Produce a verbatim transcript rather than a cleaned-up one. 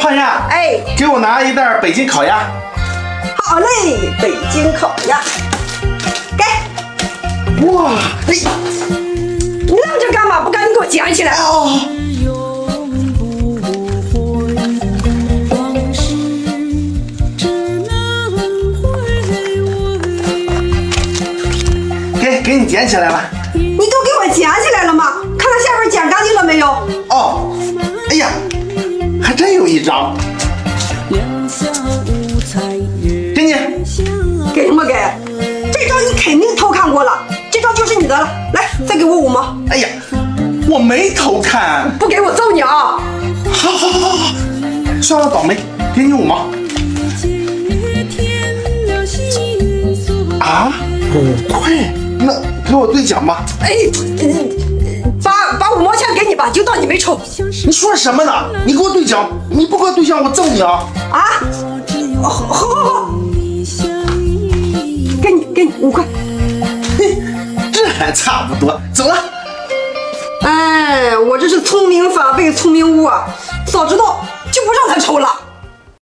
浩然， 哎， 给我拿一袋北京烤鸭。 好嘞，北京烤鸭，给。 哇，哎， 你愣着干嘛？不赶紧给我捡起来！ 哦，给给你捡起来了。 你都给我捡起来了吗？看看下边捡干净了没有？ 哦，哎呀，还真有一张。给你， 给什么给？这张你肯定偷看过了，这张就是你的了。来，再给我五毛。 哎呀，我没偷看。 不给我揍你啊！ 好好好好好，算了，倒霉，给你五毛。啊，五块？那给我兑奖吧。 哎，把把五毛钱给你吧，就当你没抽。 你说什么呢？你给我兑奖，你不给我兑奖，我揍你啊！ 啊？好，好，好，好，给你，给你五块。 嘿，这还差不多，走了。 哎，我这是聪明反被聪明误啊！早知道就不让他抽了。